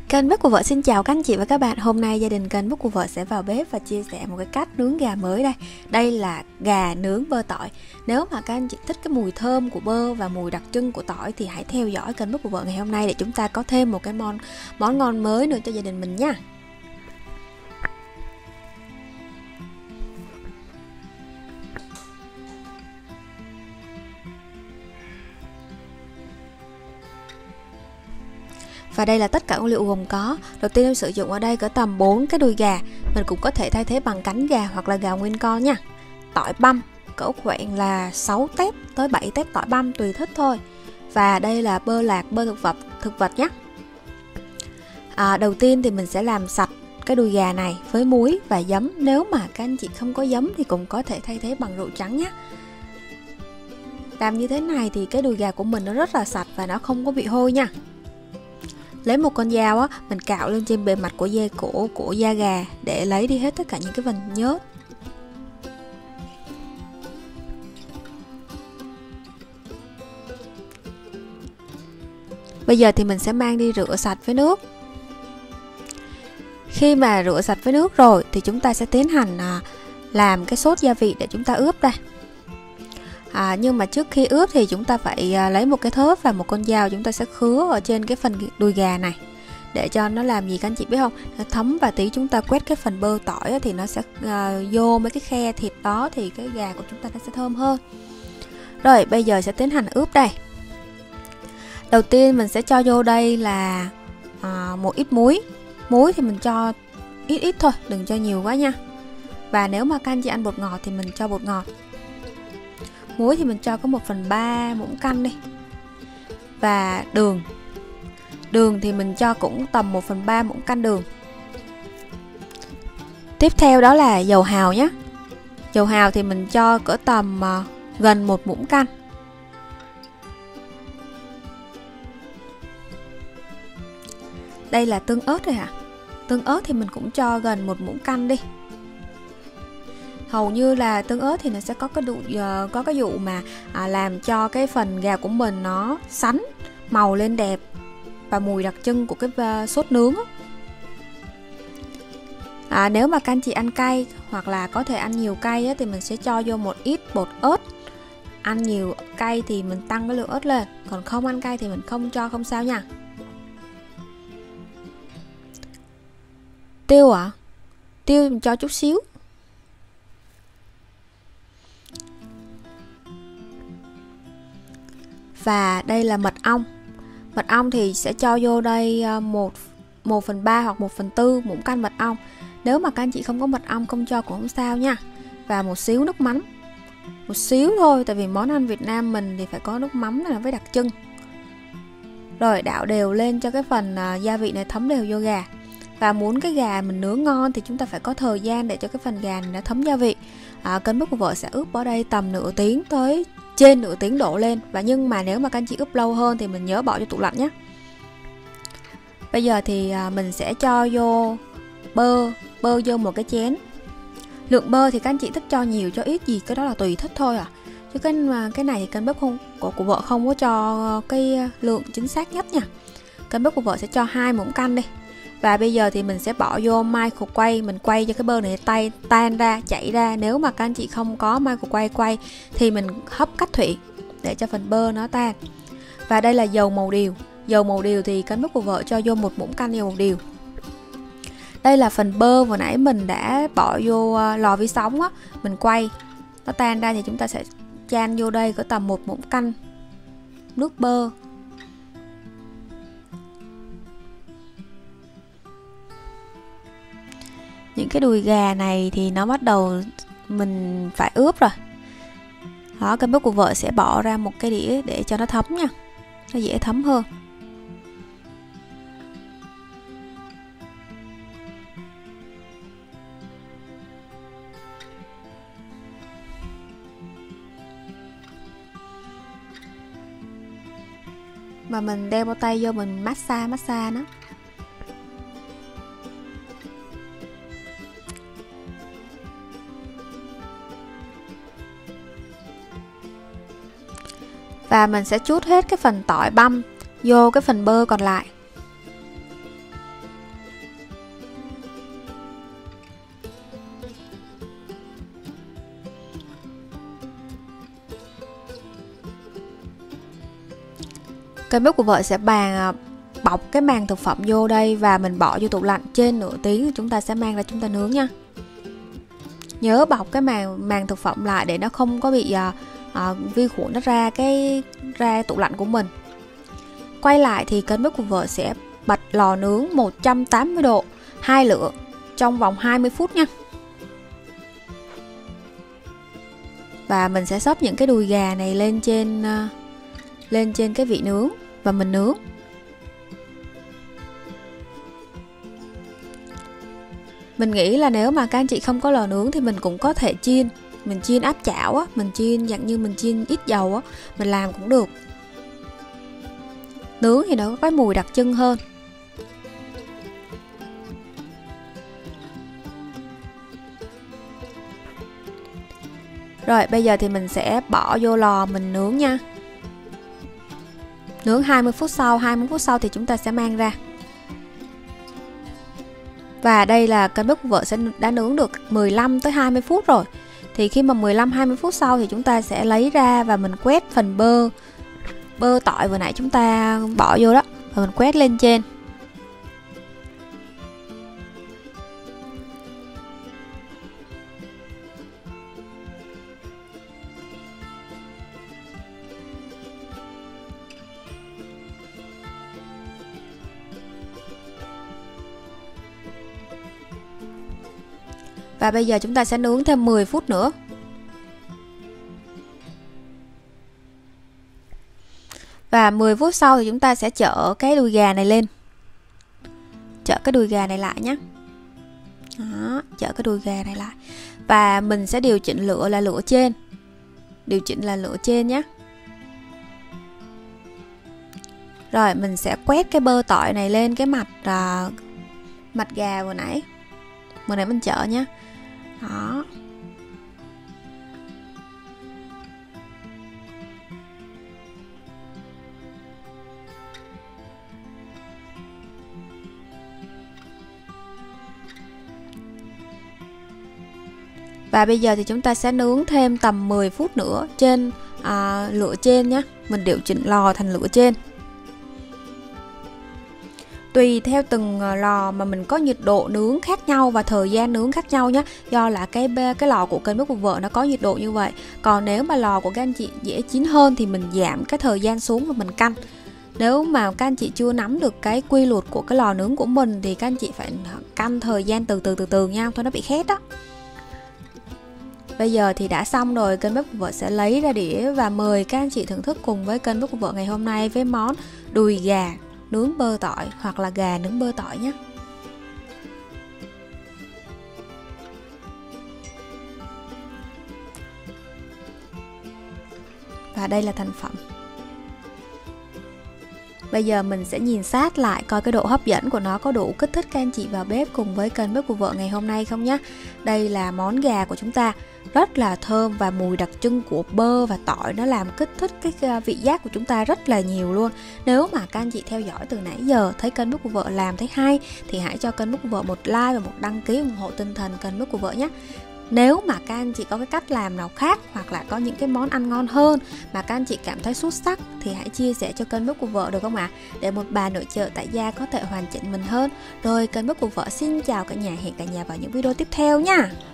Kênh Bếp của Vợ xin chào các anh chị và các bạn. Hôm nay gia đình kênh Bếp của Vợ sẽ vào bếp và chia sẻ một cái cách nướng gà mới đây. Đây là gà nướng bơ tỏi. Nếu mà các anh chị thích cái mùi thơm của bơ và mùi đặc trưng của tỏi thì hãy theo dõi kênh Bếp của Vợ ngày hôm nay để chúng ta có thêm một cái món ngon mới nữa cho gia đình mình nha. Và đây là tất cả nguyên liệu gồm có. Đầu tiên em sử dụng ở đây cỡ tầm 4 cái đùi gà. Mình cũng có thể thay thế bằng cánh gà hoặc là gà nguyên con nha. Tỏi băm cỡ khoảng là 6 tép tới 7 tép tỏi băm tùy thích thôi. Và đây là bơ lạc, bơ thực vật nhé. Đầu tiên thì mình sẽ làm sạch cái đùi gà này với muối và giấm. Nếu mà các anh chị không có giấm thì cũng có thể thay thế bằng rượu trắng nhé. Làm như thế này thì cái đùi gà của mình nó rất là sạch và nó không có bị hôi nha. Lấy một con dao á, mình cạo lên trên bề mặt của của da gà để lấy đi hết tất cả những cái phần nhớt. Bây giờ thì mình sẽ mang đi rửa sạch với nước. Khi mà rửa sạch với nước rồi thì chúng ta sẽ tiến hành làm cái sốt gia vị để chúng ta ướp đây. Nhưng mà trước khi ướp thì chúng ta phải lấy một cái thớt và một con dao, chúng ta sẽ khứa ở trên cái phần đùi gà này để cho nó làm gì các anh chị biết không, nó thấm, và tí chúng ta quét cái phần bơ tỏi thì nó sẽ vô mấy cái khe thịt đó thì cái gà của chúng ta nó sẽ thơm hơn. Rồi bây giờ sẽ tiến hành ướp đây. Đầu tiên mình sẽ cho vô đây là một ít muối. Muối thì mình cho ít thôi, đừng cho nhiều quá nha. Và nếu mà các anh chị ăn bột ngọt thì mình cho bột ngọt. Muối thì mình cho có 1/3 muỗng canh đi. Và đường. Đường thì mình cho cũng tầm 1/3 muỗng canh đường. Tiếp theo đó là dầu hào nhé. Dầu hào thì mình cho cỡ tầm gần 1 muỗng canh. Đây là tương ớt rồi hả? Tương ớt thì mình cũng cho gần 1 muỗng canh đi. Hầu như là tương ớt thì nó sẽ có cái vụ mà làm cho cái phần gà của mình nó sánh màu lên đẹp và mùi đặc trưng của cái sốt nướng á. Nếu mà các anh chị ăn cay hoặc là có thể ăn nhiều cay á, thì mình sẽ cho vô một ít bột ớt. Ăn nhiều cay thì mình tăng cái lượng ớt lên, còn không ăn cay thì mình không cho, không sao nha. Tiêu tiêu mình cho chút xíu. Và đây là mật ong. Mật ong thì sẽ cho vô đây 1/3 hoặc 1/4 muỗng canh mật ong. Nếu mà các anh chị không có mật ong không cho cũng không sao nha. Và một xíu nước mắm. Một xíu thôi, tại vì món ăn Việt Nam mình thì phải có nước mắm là với đặc trưng. Rồi đảo đều lên cho cái phần gia vị này thấm đều vô gà. Và muốn cái gà mình nướng ngon thì chúng ta phải có thời gian để cho cái phần gà này nó thấm gia vị. Kênh Bếp của Vợ sẽ ướp ở đây tầm nửa tiếng tới trên nửa tiếng đổ lên. Và nhưng mà nếu mà các anh chị ướp lâu hơn thì mình nhớ bỏ cho tủ lạnh nhé. Bây giờ thì mình sẽ cho vô bơ vô một cái chén. Lượng bơ thì các anh chị thích cho nhiều cho ít gì cái đó là tùy thích thôi chứ cái này thì kênh Bếp của Vợ không có cho cái lượng chính xác nhất nha. Kênh Bếp của Vợ sẽ cho 2 muỗng canh đi. Và bây giờ thì mình sẽ bỏ vô microwave, mình quay cho cái bơ này tan ra, chảy ra. Nếu mà các anh chị không có microwave quay thì mình hấp cách thủy để cho phần bơ nó tan. Và đây là dầu màu điều. Dầu màu điều thì kênh Bếp của Vợ cho vô 1 muỗng canh dầu màu điều. Đây là phần bơ vừa nãy mình đã bỏ vô lò vi sóng á, mình quay nó tan ra thì chúng ta sẽ chan vô đây có tầm 1 muỗng canh nước bơ. Những cái đùi gà này thì nó bắt đầu mình phải ướp rồi. Đó, kênh Bếp của Vợ sẽ bỏ ra một cái đĩa để cho nó thấm nha. Nó dễ thấm hơn. Mà mình đeo bao tay vô mình massage nó. Và mình sẽ trút hết cái phần tỏi băm vô cái phần bơ còn lại. Kênh bếp của vợ sẽ bọc cái màng thực phẩm vô đây và mình bỏ vô tủ lạnh trên nửa tiếng, chúng ta sẽ mang ra chúng ta nướng nha. Nhớ bọc cái màng thực phẩm lại để nó không có bị vi khuẩn nó ra tủ lạnh của mình. Quay lại thì kênh bếp của vợ sẽ bật lò nướng 180 độ 2 lửa trong vòng 20 phút nha. Và mình sẽ xóc những cái đùi gà này lên trên cái vị nướng và mình nướng. Mình nghĩ là nếu mà các anh chị không có lò nướng thì mình cũng có thể chiên. Mình chiên áp chảo á, mình chiên dạng như mình chiên ít dầu á, mình làm cũng được. Nướng thì nó có cái mùi đặc trưng hơn. Rồi bây giờ thì mình sẽ bỏ vô lò mình nướng nha. Nướng 20 phút sau thì chúng ta sẽ mang ra. Và đây là kênh bếp của vợ đã nướng được 15 tới 20 phút rồi. Thì khi mà 15-20 phút sau thì chúng ta sẽ lấy ra và mình quét phần bơ tỏi vừa nãy chúng ta bỏ vô đó và mình quét lên trên. Và bây giờ chúng ta sẽ nướng thêm 10 phút nữa. Và 10 phút sau thì chúng ta sẽ chở cái đùi gà này lên. Chở cái đùi gà này lại nhé. Đó, chở cái đùi gà này lại. Và mình sẽ điều chỉnh lửa là lửa trên. Điều chỉnh là lửa trên nhé. Rồi mình sẽ quét cái bơ tỏi này lên cái mặt gà vừa nãy mình chở nhé. Đó. Và bây giờ thì chúng ta sẽ nướng thêm tầm 10 phút nữa trên lửa trên nhé. Mình điều chỉnh lò thành lửa trên. Tùy theo từng lò mà mình có nhiệt độ nướng khác nhau và thời gian nướng khác nhau nhé. Do là cái lò của kênh bếp của vợ nó có nhiệt độ như vậy. Còn nếu mà lò của các anh chị dễ chín hơn thì mình giảm cái thời gian xuống và mình canh. Nếu mà các anh chị chưa nắm được cái quy luật của cái lò nướng của mình thì các anh chị phải canh thời gian từ từ nhau, thôi nó bị khét đó. Bây giờ thì đã xong rồi, kênh bếp của vợ sẽ lấy ra đĩa và mời các anh chị thưởng thức cùng với kênh bếp của vợ ngày hôm nay với món đùi gà nướng bơ tỏi hoặc là gà nướng bơ tỏi nhé. Và đây là thành phẩm. Bây giờ mình sẽ nhìn sát lại coi cái độ hấp dẫn của nó có đủ kích thích các anh chị vào bếp cùng với kênh bếp của vợ ngày hôm nay không nhé. Đây là món gà của chúng ta, rất là thơm và mùi đặc trưng của bơ và tỏi nó làm kích thích cái vị giác của chúng ta rất là nhiều luôn. Nếu mà các anh chị theo dõi từ nãy giờ thấy kênh bếp của vợ làm thấy hay thì hãy cho kênh bếp của vợ một like và một đăng ký ủng hộ tinh thần kênh bếp của vợ nhé. Nếu mà các anh chị có cái cách làm nào khác hoặc là có những cái món ăn ngon hơn mà các anh chị cảm thấy xuất sắc thì hãy chia sẻ cho kênh bếp của vợ được không ạ? Để một bà nội trợ tại gia có thể hoàn chỉnh mình hơn. Rồi kênh bếp của vợ xin chào cả nhà, hẹn cả nhà vào những video tiếp theo nha.